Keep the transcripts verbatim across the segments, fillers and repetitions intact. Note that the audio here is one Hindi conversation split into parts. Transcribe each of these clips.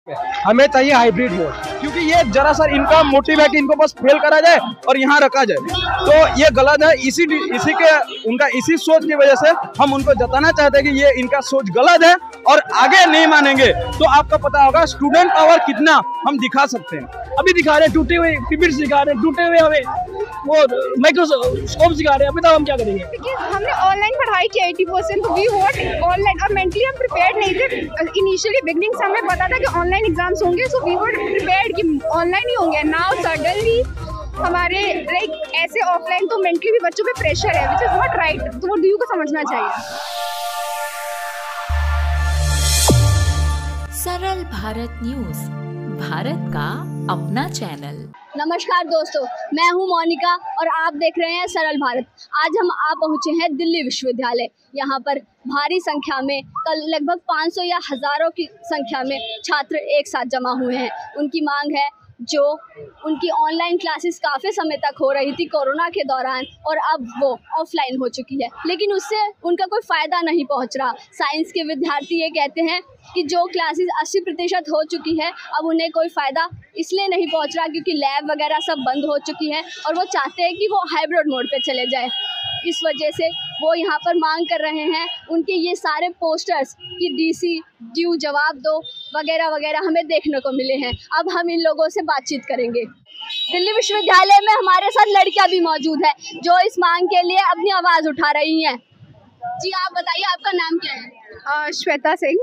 हमें चाहिए हाइब्रिड मोड, क्योंकि ये जरा सा इनका मोटिव है कि इनको बस फेल करा जाए और यहाँ रखा जाए, तो ये गलत है। इसी इसी के उनका इसी सोच की वजह से हम उनको जताना चाहते हैं कि ये इनका सोच गलत है और आगे नहीं मानेंगे। तो आपको पता होगा स्टूडेंट पावर कितना हम दिखा सकते हैं। अभी दिखा रहे हैं टूटे हुए कीपैड दिखा रहे हैं, टूटे हुए हमें वो माइक्रोस्कोप दिखा रहे हैं। बताओ हम क्या करेंगे? हमने ऑनलाइन पढ़ाई की अस्सी परसेंट, तो वी वॉन्ट ऑनलाइन, और मेंटली हम प्रिपेयर्ड नहीं थे। इनिशियली बिगनिंग से हमें पता था कि ऑनलाइन एग्जाम्स होंगे, सो वी वर प्रिपेयर्ड कि ऑनलाइन ही होंगे। नाउ सडनली हमारे लाइक ऐसे ऑफलाइन, तो मेंटली भी बच्चों पे प्रेशर है, विच इज नॉट राइट। तो वो ड्यू को समझना चाहिए। सरल भारत न्यूज, भारत का अपना चैनल। नमस्कार दोस्तों, मैं हूं मोनिका और आप देख रहे हैं सरल भारत। आज हम आ पहुंचे हैं दिल्ली विश्वविद्यालय। यहां पर भारी संख्या में, कल लगभग पाँच सौ या हज़ारों की संख्या में छात्र एक साथ जमा हुए हैं। उनकी मांग है जो उनकी ऑनलाइन क्लासेस काफ़ी समय तक हो रही थी कोरोना के दौरान, और अब वो ऑफलाइन हो चुकी है, लेकिन उससे उनका कोई फ़ायदा नहीं पहुंच रहा। साइंस के विद्यार्थी ये कहते हैं कि जो क्लासेस अस्सी प्रतिशत हो चुकी है, अब उन्हें कोई फ़ायदा इसलिए नहीं पहुंच रहा क्योंकि लैब वगैरह सब बंद हो चुकी है, और वो चाहते हैं कि वो हाइब्रिड मोड पे चले जाए। इस वजह से वो यहाँ पर मांग कर रहे हैं। उनके ये सारे पोस्टर्स कि डीसी ड्यू जवाब दो वगैरह वगैरह हमें देखने को मिले हैं। अब हम इन लोगों से बातचीत करेंगे। दिल्ली विश्वविद्यालय में हमारे साथ लड़कियां भी मौजूद है जो इस मांग के लिए अपनी आवाज़ उठा रही हैं। जी आप बताइए, आपका नाम क्या है? uh, श्वेता सिंह।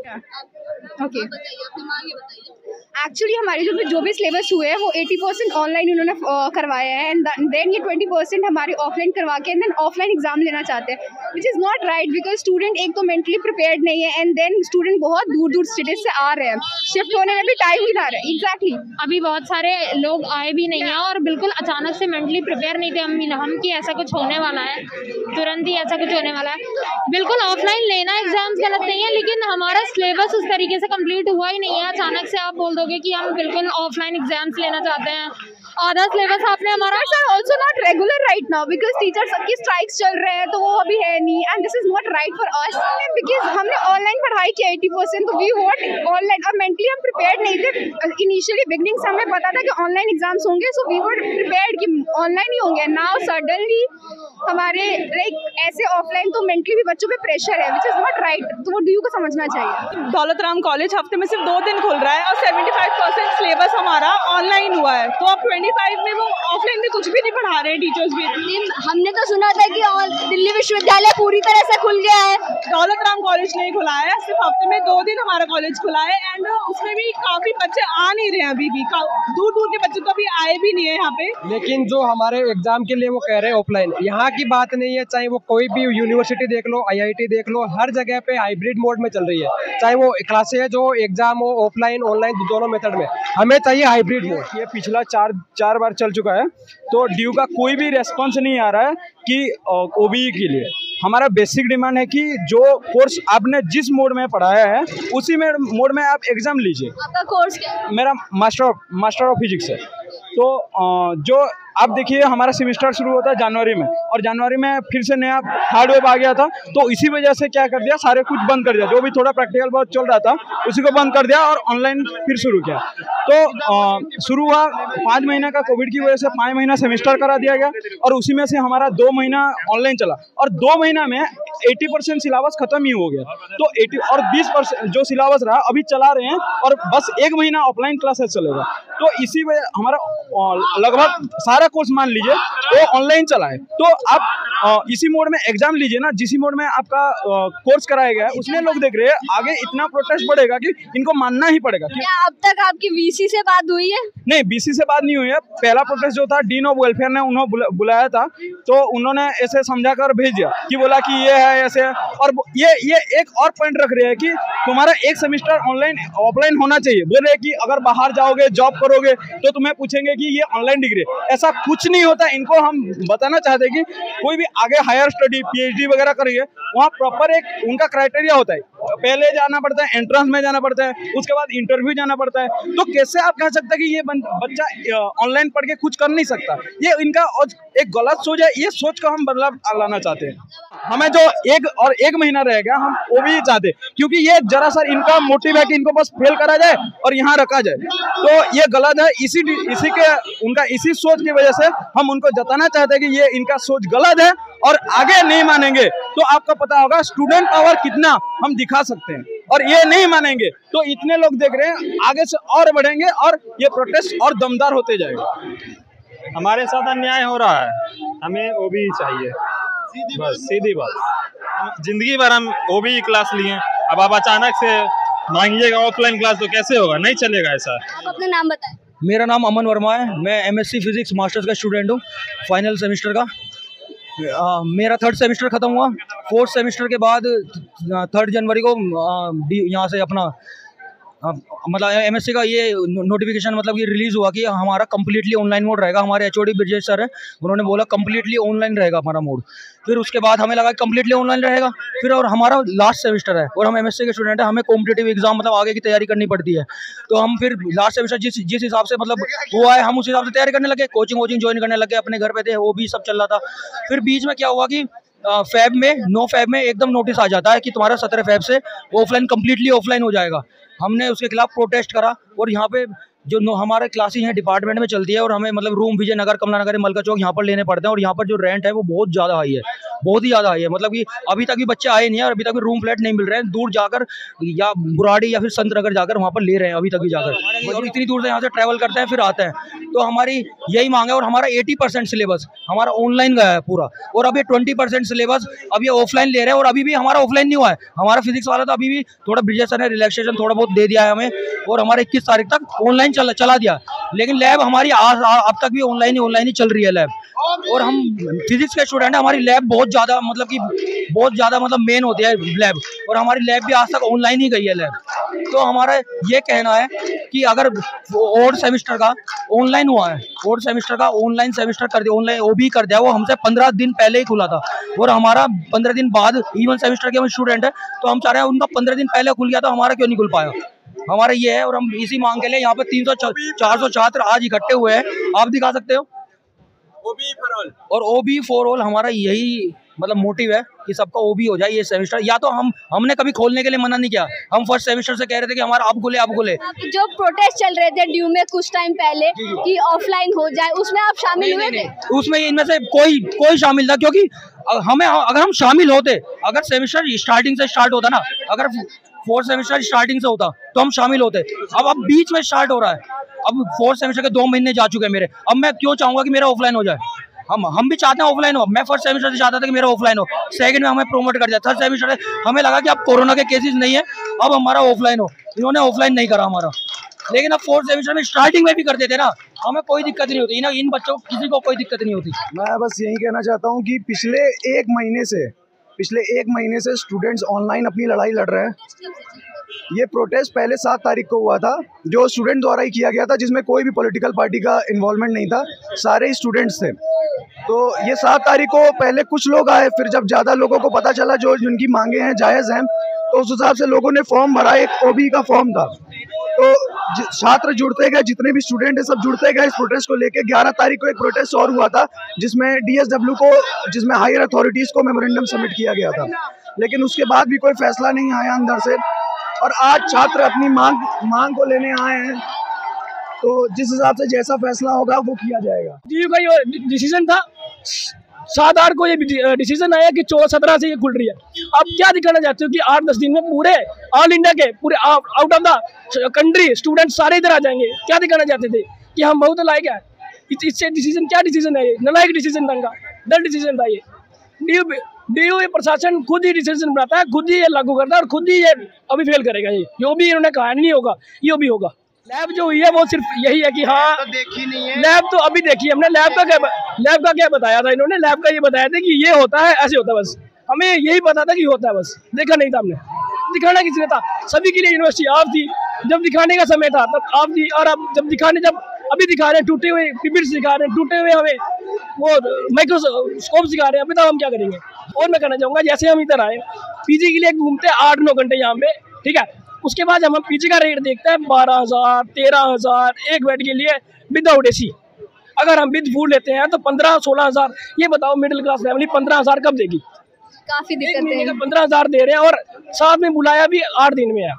ओके, बताइए अपनी मांग ये बताइए। एक्चुअली हमारे जो भी जो भी सिलेबस हुए हैं वो अस्सी परसेंट ऑनलाइन उन्होंने करवाया है, एंड देन ये बीस परसेंट हमारे ऑफलाइन करवा के एंड देन ऑफलाइन एग्जाम लेना चाहते हैं, which is not right. Because student एक तो मेंटली प्रिपेयर्ड नहीं है, एंड देन स्टूडेंट बहुत दूर दूर स्टेट से आ रहे हैं, शिफ्ट होने में भी टाइम ही ना रहा है। एग्जैक्टली अभी बहुत सारे लोग आए भी नहीं हैं और बिल्कुल अचानक से मेंटली प्रिपेयर नहीं थे हम हम कि ऐसा कुछ होने वाला है, तुरंत ही ऐसा कुछ होने वाला है। बिल्कुल ऑफलाइन लेना एग्जाम्स गलत नहीं है, लेकिन हमारा सिलेबस उस तरीके से कंप्लीट हुआ ही नहीं है। अचानक से आप बोल दोगे कि हम बिल्कुल ऑफलाइन एग्जाम्स लेना चाहते हैं, आधा सिलेबस आपने हमारा also not regular right now, because teachers की स्ट्राइक्स चल रहे हैं, तो वो अभी है नहीं, and this is not right for us. Because हमने ऑनलाइन पढ़ाई की अस्सी परसेंट, तो वी वॉन्ट ऑनलाइन, और मेंटली हम प्रिपेयर्ड नहीं थे। इनिशियली बिगनिंग से हमें पता था कि ऑनलाइन एग्जाम्स होंगे, सो वी वर प्रिपेयर्ड कि ऑनलाइन ही होंगे। नाउ सडनली हमारे लाइक ऐसे ऑफलाइन, तो मेंटली भी बच्चों पे प्रेशर है, विच इज नॉट राइट। तो वो ड्यू को समझना चाहिए। दौलत राम कॉलेज हफ्ते में सिर्फ दो दिन खुल रहा है और पचहत्तर परसेंट सिलेबस हमारा ऑनलाइन हुआ है, तो अब पच्चीस में वो ऑफलाइन में कुछ भी नहीं पढ़ा रहे हैं टीचर्स भी। हमने तो सुना था कि दिल्ली विश्वविद्यालय पूरी तरह से खुल गया है। दौलत राम कॉलेज नहीं खुला है, सिर्फ हफ्ते में दो दिन हमारा कॉलेज खुला है, एंड उसमें भी काफी बच्चे आ नहीं रहे हैं। अभी भी दूर दूर के बच्चे तो अभी आए भी नहीं है यहाँ पे। लेकिन जो हमारे एग्जाम के लिए वो कह रहे हैं ऑफलाइन, यहाँ की बात नहीं है। चाहे वो कोई भी यूनिवर्सिटी देख लो, आई आई टी देख लो, हर जगह पे हाइब्रिड मोड में चल रही है। चाहे वो क्लासेज जो एग्जाम हो ऑफलाइन ऑनलाइन दोनों मेथड में, हमें चाहिए हाइब्रिड मोड। ये पिछला चार चार बार चल चुका है, तो ड्यू का कोई भी रेस्पॉन्स नहीं आ रहा है कि ओबीई के लिए। हमारा बेसिक डिमांड है कि जो कोर्स आपने जिस मोड में पढ़ाया है उसी में मोड में आप एग्जाम लीजिए। आपका कोर्स क्या है? मेरा master of master of physics है। तो जो आप देखिए हमारा सेमेस्टर शुरू होता है जनवरी में, और जनवरी में फिर से नया थर्ड वेव आ गया था, तो इसी वजह से क्या कर दिया, सारे कुछ बंद कर दिया। जो भी थोड़ा प्रैक्टिकल बहुत चल रहा था उसी को बंद कर दिया और ऑनलाइन फिर शुरू किया। तो शुरू हुआ पाँच महीने का कोविड की वजह से, पाँच महीना सेमेस्टर करा दिया गया, और उसी में से हमारा दो महीना ऑनलाइन चला, और दो महीना में अस्सी परसेंट सिलेबस खत्म ही हो गया। तो अस्सी और बीस परसेंट जो सिलेबस रहा अभी चला रहे हैं, और बस एक महीना ऑफलाइन क्लासेस चलेगा। तो इसी वजह हमारा लगभग सारा कोर्स मान लीजिए वो ऑनलाइन चला है। तो आप आ, इसी मोड में एग्जाम लीजिए ना, जिस मोड में आपका आ, कोर्स कराया गया है उसमें लोग देख रहे हैं। आगे इतना प्रोटेस्ट बढ़ेगा कि इनको मानना ही पड़ेगा। क्या अब तक आपकी वीसी से बात हुई है? नहीं, बीसी से बात नहीं हुई है। पहला प्रोटेस्ट जो था डीन ऑफ वेलफेयर ने उन्होंने बुला, बुलाया था, तो उन्होंने ऐसे समझा कर भेज दिया कि बोला कि ये है ऐसे। और ये ये एक और पॉइंट रख रहे हैं कि तुम्हारा एक सेमेस्टर ऑनलाइन ऑफलाइन होना चाहिए। बोल रहे हैं कि अगर बाहर जाओगे जॉब करोगे तो तुम्हें पूछेंगे कि ये ऑनलाइन डिग्री। ऐसा कुछ नहीं होता। इनको हम बताना चाहते हैं कि कोई भी आगे हायर स्टडी पीएचडी वगैरह करेंगे, वहाँ प्रॉपर एक उनका क्राइटेरिया होता है। पहले जाना पड़ता है, एंट्रेंस में जाना पड़ता है, उसके बाद इंटरव्यू जाना पड़ता है। तो कैसे आप कह सकते हैं कि ये बच्चा ऑनलाइन पढ़ के कुछ कर नहीं सकता? ये इनका एक गलत सोच है, ये सोच को हम बदलाव लाना चाहते हैं। हमें जो एक और एक महीना रहेगा हम वो भी चाहते हैं, क्योंकि ये जरा सा इनका मोटिव है कि इनको बस फेल करा जाए और यहाँ रखा जाए। तो ये गलत है। इसी इसी के उनका इसी सोच की वजह से हम उनको जताना चाहते हैं कि ये इनका सोच गलत है और आगे नहीं मानेंगे तो आपको पता होगा स्टूडेंट पावर कितना हम दिखा सकते हैं। और ये नहीं मानेंगे तो इतने लोग देख रहे हैं, आगे से और बढ़ेंगे और ये प्रोटेस्ट और दमदार होते जाएगा। हमारे साथ अन्याय हो रहा है, हमें ओबी चाहिए, बस सीधी बात। जिंदगी भर हम ओबी क्लास लिए, अब आप अचानक से मांगिएगा ऑफलाइन क्लास तो कैसे होगा? नहीं चलेगा ऐसा। आप अपना नाम बताएं। मेरा नाम अमन वर्मा है, मैं एमएससी फिजिक्स मास्टर्स का स्टूडेंट हूँ, फाइनल सेमेस्टर का। आ, मेरा थर्ड सेमेस्टर ख़त्म हुआ। फोर्थ सेमेस्टर के बाद थर्ड जनवरी को यहाँ से अपना आ, मतलब एमएससी का ये नोटिफिकेशन मतलब ये रिलीज़ हुआ कि हमारा कम्प्लीटली ऑनलाइन मोड रहेगा। हमारे एचओडी ब्रिजेश सर है, उन्होंने बोला कम्प्लीटली ऑनलाइन रहेगा हमारा मोड। फिर उसके बाद हमें लगा कम्प्लीटली ऑनलाइन रहेगा। फिर और हमारा लास्ट सेमेस्टर है और हम एमएससी के स्टूडेंट हैं, हमें कॉम्पिटिटिव एग्जाम मतलब आगे की तैयारी करनी पड़ती है। तो हम फिर लास्ट सेमेस्टर जिस जिस हिसाब से मतलब हुआ है हम उस हिसाब से तैयारी करने लगे, कोचिंग वोचिंग ज्वाइन करने लगे, अपने घर पे थे, वो भी सब चल रहा था। फिर बीच में क्या हुआ कि फैब में नो फैब में एकदम नोटिस आ जाता है कि तुम्हारा सत्रह फैब से ऑफलाइन कम्प्लीटली ऑफलाइन हो जाएगा। हमने उसके खिलाफ प्रोटेस्ट करा और यहाँ पे जो नो हमारे क्लासेस हैं डिपार्टमेंट में चलती है और हमें मतलब रूम विजयनगर, कमला नगर, मलका चौक यहाँ पर लेने पड़ते हैं। और यहाँ पर जो रेंट है वो बहुत ज़्यादा हाई है, बहुत ही ज़्यादा हाई है। मतलब कि अभी तक भी बच्चे आए नहीं है और अभी तक भी रूम फ्लैट नहीं मिल रहे हैं। दूर जाकर या बुराड़ी या फिर संत नगर जाकर वहाँ पर ले रहे हैं अभी तक भी जाकर, और इतनी दूर से यहाँ से ट्रैवल करते हैं फिर आते हैं। तो हमारी यही मांग है। और हमारा एटी परसेंट सिलेबस हमारा ऑनलाइन गया है पूरा, और अभी ट्वेंटी परसेंट सिलेबस अभी ऑफलाइन ले रहे हैं और अभी भी हमारा ऑफलाइन नहीं हुआ है। हमारा फिजिक्स वाला तो अभी भी थोड़ा ब्रिजेश सर ने रिलैक्सेशन थोड़ा बहुत दे दिया है हमें, और हमारे इक्कीस तारीख तक ऑनलाइन चला चला दिया। लेकिन लैब हमारी आज अब तक भी ऑनलाइन ही ऑनलाइन ही चल रही है लैब। और हम फिजिक्स के स्टूडेंट हैं, हमारी लैब बहुत ज़्यादा मतलब कि बहुत ज़्यादा मतलब मेन होती है लैब, और हमारी लैब भी आज तक ऑनलाइन ही गई है लैब। तो हमारा ये कहना है कि अगर और सेमेस्टर का ऑनलाइन हुआ है, और सेमेस्टर का ऑनलाइन सेमेस्टर कर दिया, ऑनलाइन वो भी कर दिया, वो हमसे पंद्रह दिन पहले ही खुला था और हमारा पंद्रह दिन बाद इवन सेमेस्टर के हम स्टूडेंट है, तो हम चाह रहे हैं उनका पंद्रह दिन पहले खुल गया तो हमारा क्यों नहीं खुल पाया? हमारा ये है। और हम इसी मांग के लिए यहाँ पे तीन सौ चार सौ छात्र आज इकट्ठे हुए हैं, आप दिखा सकते हो। ओबी फॉर ऑल और ओबी फॉर ऑल हमारा यही मतलब मोटिव है कि सबका ओबी हो जाए ये सेमेस्टर। या तो हम हमने कभी खोलने के लिए मना नहीं किया, हम फर्स्ट सेमेस्टर से कह रहे थे कि हमारा अब खुले अब खुले। जो प्रोटेस्ट चल रहे थे ड्यू में कुछ टाइम पहले कि ऑफलाइन हो जाए, उसमें आप शामिल हुए थे? उसमें इनमें से कोई कोई शामिल था, क्योंकि हमें अगर हम शामिल होते, अगर सेमेस्टर स्टार्टिंग से स्टार्ट होता ना, अगर फोर्थ सेमेस्टर स्टार्टिंग से होता तो हम शामिल होते। अब अब बीच में स्टार्ट हो रहा है, अब फोर्थ सेमेस्टर के दो महीने जा चुके हैं मेरे। अब मैं क्यों चाहूंगा कि मेरा ऑफलाइन हो जाए? हम हम भी चाहते हैं ऑफलाइन हो। मैं फर्स्ट सेमेस्टर से चाहता था कि मेरा ऑफलाइन हो, सेकंड में हमें प्रोमोट कर दिया, थर्ड सेमेस्टर हमें लगा कि अब कोरोना के केसेस नहीं है, अब हमारा ऑफलाइन हो। इन्होंने ऑफलाइन नहीं करा हमारा, लेकिन अब फोर्थ सेमेस्टर में स्टार्टिंग में भी कर देते ना, हमें कोई दिक्कत नहीं होती ना, इन बच्चों को किसी को कोई दिक्कत नहीं होती। मैं बस यही कहना चाहता हूँ कि पिछले एक महीने से पिछले एक महीने से स्टूडेंट्स ऑनलाइन अपनी लड़ाई लड़ रहे हैं। ये प्रोटेस्ट पहले सात तारीख को हुआ था, जो स्टूडेंट द्वारा ही किया गया था, जिसमें कोई भी पॉलिटिकल पार्टी का इन्वॉल्वमेंट नहीं था, सारे ही स्टूडेंट्स थे। तो ये सात तारीख को पहले कुछ लोग आए, फिर जब ज़्यादा लोगों को पता चला जो जिनकी मांगे हैं जायज़ हैं, तो उस हिसाब से लोगों ने फॉर्म भरा। एक ओबी का फॉर्म था, तो छात्र जुड़ते गए, जितने भी स्टूडेंट हैं सब जुड़ते गए इस प्रोटेस्ट को लेके। ग्यारह तारीख को एक प्रोटेस्ट और हुआ था जिसमें डीएसडब्ल्यू को, जिसमें हायर अथॉरिटीज़ को मेमोरेंडम सबमिट किया गया था, लेकिन उसके बाद भी कोई फैसला नहीं आया अंदर से। और आज छात्र अपनी मांग मांग को लेने आए हैं, तो जिस हिसाब से जैसा फैसला होगा वो किया जाएगा। डी का ये डिसीजन था, सात आठ को ये डिसीजन आया कि चौदह सत्रह से ये खुल रही है। अब क्या दिखाना चाहते हो कि आठ दस दिन में पूरे ऑल इंडिया के पूरे out of the country student सारे इधर आ जाएंगे? क्या दिखाना चाहते थे कि हम बहुत लायक है? इससे डिसीजन क्या डिसीजन है? ये नलायक डिसीजन था, डर डिसीजन था ये। डी डीयू प्रशासन खुद ही डिसीजन बनाता है, खुद ही ये लागू करता है और खुद ही ये अभी फेल करेगा। ये जो भी इन्होंने कहा नहीं होगा, ये भी होगा। लैब जो हुई है वो सिर्फ यही है कि हाँ तो देखी नहीं है लैब, तो अभी देखी हमने। लैब का क्या लैब का क्या बताया था इन्होंने? लैब का ये बताया था कि ये होता है, ऐसे होता है, बस हमें यही पता था कि होता है, बस देखा नहीं था हमने। दिखाना किसने था? सभी के लिए यूनिवर्सिटी आप थी, जब दिखाने का समय था तब आप थी, और अब जब दिखाने जब अभी दिखा रहे हैं टूटे हुए पिपिट्स दिखा रहे हैं, टूटे हुए हमें वो माइक्रोस्कोप दिखा रहे हैं। अभी तक हम क्या करेंगे। और मैं कहना चाहूँगा जैसे हम इधर आए पीजी के लिए घूमते हैं आठ नौ घंटे यहाँ पे, ठीक है, उसके बाद हम पीजी का रेट देखते हैं बारह हजार तेरह हजार एक बेड के लिए विदाउट एसी। अगर हम विद फूड लेते हैं तो पंद्रह सोलह हजार। ये बताओ मिडिल क्लास फैमिली पंद्रह हजार कब देगी। काफी दिक्कतें हैं। पंद्रह हजार दे रहे हैं और साथ में बुलाया भी आठ दिन में है।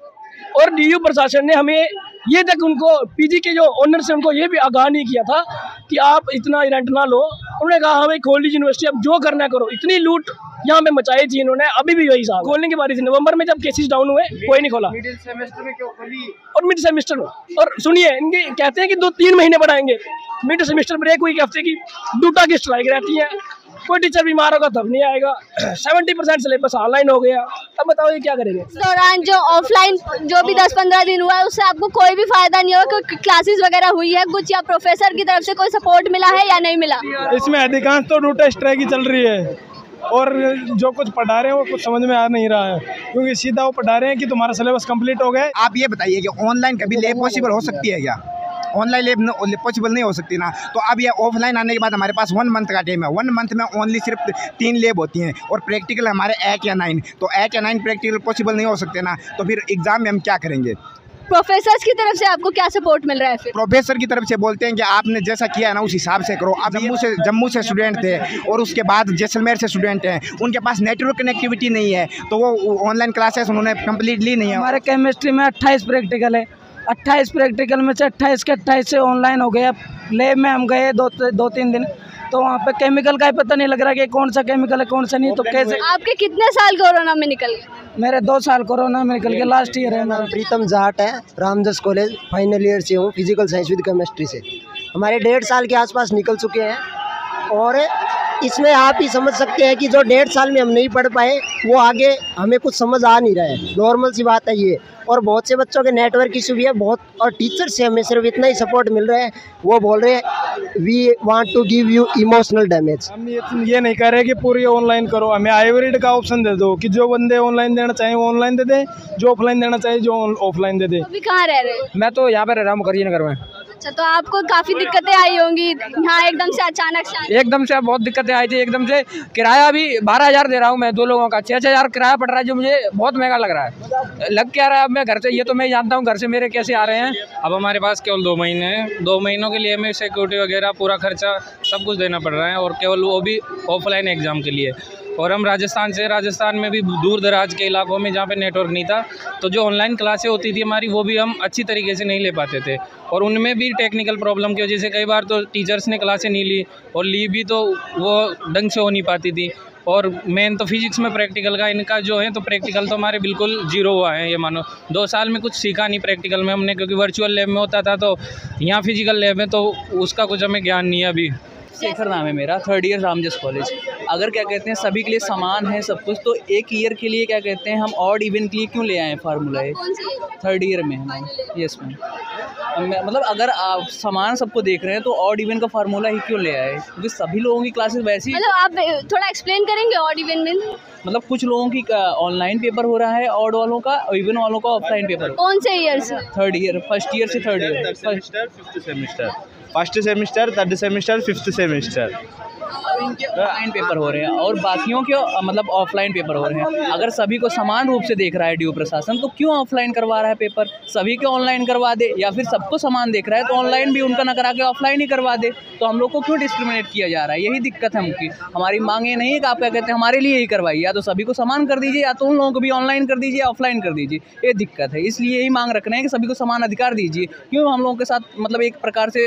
और डीयू प्रशासन ने हमें ये तक उनको पीजी के जो ओनर से उनको ये भी आगाह नहीं किया था कि आप इतना रेंट ना लो। उन्होंने कहा हमें खोल लीजिए यूनिवर्सिटी, अब जो करना करो। इतनी लूट यहाँ पे मचाई थी इन्होंने, अभी भी वही साहब खोलने की बारी थी। नवंबर में जब केसेस डाउन हुए कोई नहीं खोला, मिडिल सेमेस्टर में क्यों खोली? और मिड सेमेस्टर में। और सुनिए इनके कहते हैं कि दो तीन महीने बढ़ाएंगे, मिड सेमेस्टर ब्रेक हुई हफ्ते की, दूटा की स्ट्राइक रहती है, कोई टीचर बीमार होगा तब नहीं आएगा, सेवेंटी परसेंट सिलेबस ऑनलाइन हो गया। अब बताओ ये क्या करेंगे। इस दौरान जो ऑफलाइन जो भी दस पंद्रह दिन हुआ है उससे आपको कोई भी फायदा नहीं हुआ, कोई क्लासेस वगैरह हुई है कुछ, या प्रोफेसर की तरफ से कोई सपोर्ट मिला है या नहीं मिला? इसमें अधिकांश तो डूटा स्ट्राइक ही चल रही है और जो कुछ पढ़ा रहे हैं वो कुछ समझ में आ नहीं रहा है, क्योंकि सीधा वो पढ़ा रहे हैं कि तुम्हारा सिलेबस कंप्लीट हो गया। आप ये बताइए कि ऑनलाइन कभी ले पॉसिबल हो सकती है क्या? ऑनलाइन लेब पॉसिबल नहीं हो सकती ना। तो अब ये ऑफलाइन आने के बाद हमारे पास वन मंथ का टाइम है, वन मंथ में ओनली सिर्फ तीन लेब होती हैं और प्रैक्टिकल हमारे एक या नाइन, तो एक या नाइन प्रैक्टिकल पॉसिबल नहीं हो सकते ना। तो फिर एग्जाम में हम क्या करेंगे? प्रोफेसर्स की तरफ से आपको क्या सपोर्ट मिल रहा है? फिर प्रोफेसर की तरफ से बोलते हैं कि आपने जैसा किया है ना उस हिसाब से करो। अब जम्मू से जम्मू से स्टूडेंट थे और उसके बाद जैसलमेर से स्टूडेंट हैं, उनके पास नेटवर्क कनेक्टिविटी नहीं है, तो वो ऑनलाइन क्लासेस उन्होंने कंप्लीट ली नहीं है। हमारे केमिस्ट्री में अट्ठाईस प्रैक्टिकल है, अट्ठाईस प्रैक्टिकल में से अट्ठाईस के अट्ठाईस से ऑनलाइन हो गया। लैब में हम गए दो दो तीन दिन, तो वहाँ पे केमिकल का ही पता नहीं लग रहा कि कौन सा केमिकल है कौन सा नहीं। तो कैसे? आपके कितने साल कोरोना में निकल गए? मेरे दो साल कोरोना में निकल के, लास्ट ईयर है मेरा। प्रीतम जाट है, रामदास कॉलेज फाइनल ईयर से हूँ, फिजिकल साइंस विद केमिस्ट्री से। हमारे डेढ़ साल के आसपास निकल चुके हैं और इसमें आप ही समझ सकते हैं कि जो डेढ़ साल में हम नहीं पढ़ पाए वो आगे हमें कुछ समझ आ नहीं रहा है। नॉर्मल सी बात है ये। और बहुत से बच्चों के नेटवर्क इशू भी है बहुत, और टीचर से हमें सिर्फ इतना ही सपोर्ट मिल रहा है, वो बोल रहे हैं we want to give you emotional damage. हम ये, ये नहीं कह रहे कि पूरी ऑनलाइन करो, हमें हाइब्रिड का ऑप्शन दे दो कि जो बंदे ऑनलाइन देना चाहें वो ऑनलाइन दे दें, जो ऑफलाइन देना चाहे जो ऑफलाइन दे दें। अभी कहाँ रह रहे हैं? मैं तो यहाँ पे रह रहा हूँ मुखर्जी नगर में। अच्छा, तो आपको काफी दिक्कतें आई होंगी यहाँ एकदम से अचानक से? एकदम से बहुत दिक्कतें आई थी। एकदम से किराया भी बारह हजार दे रहा हूँ मैं, दो लोगों का छः छः हजार किराया पड़ रहा है, जो मुझे बहुत महंगा लग रहा है। लग क्या रहा है अब मैं घर से, ये तो मैं जानता हूँ घर से मेरे कैसे आ रहे हैं। अब हमारे पास केवल दो महीने हैं, दो महीनों के लिए हमें सिक्योरिटी वगैरह पूरा खर्चा सब कुछ देना पड़ रहा है, और केवल वो भी ऑफलाइन एग्ज़ाम के लिए। और हम राजस्थान से, राजस्थान में भी दूर दराज के इलाकों में जहाँ पे नेटवर्क नहीं था, तो जो ऑनलाइन क्लासें होती थी हमारी वो भी हम अच्छी तरीके से नहीं ले पाते थे, और उनमें भी टेक्निकल प्रॉब्लम की वजह से कई बार तो टीचर्स ने क्लासें नहीं ली, और ली भी तो वो ढंग से हो नहीं पाती थी। और मेन तो फिजिक्स में प्रैक्टिकल का इनका जो है, तो प्रैक्टिकल तो हमारे बिल्कुल जीरो हुआ है। ये मानो दो साल में कुछ सीखा नहीं प्रैक्टिकल में हमने, क्योंकि वर्चुअल लैब में होता था, तो यहाँ फिजिकल लैब में तो उसका कुछ हमें ज्ञान नहीं है अभी। शेखर नाम है मेरा, थर्ड ईयर रामजस कॉलेज। अगर क्या कहते हैं सभी के लिए समान है सब कुछ, तो एक ईयर के लिए क्या कहते हैं हम ऑड इवन के लिए क्यों ले आए फार्मूला? थर्ड ईयर में है। यस मैम, मतलब अगर आप समान सबको देख रहे हैं तो ऑड इवन का फार्मूला ही क्यों ले आए? क्योंकि सभी लोगों की क्लासेस वैसी। मतलब आप थोड़ा एक्सप्लेन करेंगे ऑड इवन में? मतलब कुछ लोगों की ऑनलाइन पेपर हो रहा है, ऑड वालों का, और इवन वालों का ऑफलाइन पेपर। कौन से ईयर से? थर्ड ईयर, फर्स्ट ईयर से third year, fifth semester, first semester, third semester, fifth semester इनके ऑनलाइन पेपर हो रहे हैं और बाकियों के मतलब ऑफलाइन पेपर हो रहे हैं। अगर सभी को समान रूप से देख रहा है ड्यू प्रशासन, तो क्यों ऑफलाइन करवा रहा है पेपर? सभी के ऑनलाइन करवा दे, या फिर सबको समान देख रहा है तो ऑनलाइन भी उनका ना करा के ऑफलाइन ही करवा दे। तो हम लोग को क्यों डिस्क्रिमिनेट किया जा रहा है? यही दिक्कत है उनकी। हमारी मांग ये नहीं है कि आप क्या कहते हैं हमारे लिए ही करवाइए, या तो सभी को समान कर दीजिए, या तो उन लोगों को भी ऑनलाइन कर दीजिए, ऑफलाइन कर दीजिए। ये दिक्कत है, इसलिए यही मांग रख रहे हैं कि सभी को समान अधिकार दीजिए। क्यों हम लोगों के साथ मतलब एक प्रकार से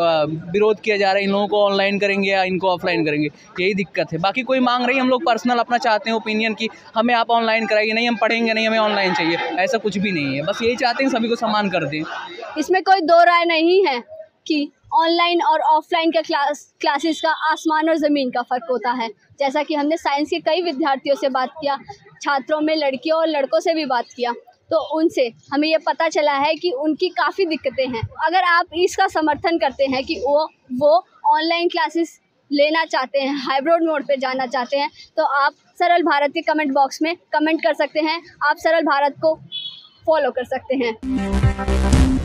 विरोध किया जा रहा है, इन लोगों को ऑनलाइन करेंगे या इनको ऑफलाइन करेंगे, यही दिक्कत है। बाकी कोई मांग नहीं, हम लोग पर्सनल अपना चाहते हैं ओपिनियन की हमें आप ऑनलाइन कराइए, नहीं हम पढ़ेंगे नहीं, हमें ऑनलाइन चाहिए, ऐसा कुछ भी नहीं है। बस यही चाहते हैं सभी को समान कर दें। इसमें कोई दो राय नहीं है कि ऑनलाइन और ऑफलाइन का क्लास क्लासेस का आसमान और ज़मीन का फ़र्क होता है। जैसा कि हमने साइंस के कई विद्यार्थियों से बात किया, छात्रों में लड़कियों और लड़कों से भी बात किया, तो उनसे हमें ये पता चला है कि उनकी काफ़ी दिक्कतें हैं। अगर आप इसका समर्थन करते हैं कि वो वो ऑनलाइन क्लासेस लेना चाहते हैं, हाइब्रिड मोड पे जाना चाहते हैं, तो आप सरल भारत के कमेंट बॉक्स में कमेंट कर सकते हैं। आप सरल भारत को फॉलो कर सकते हैं।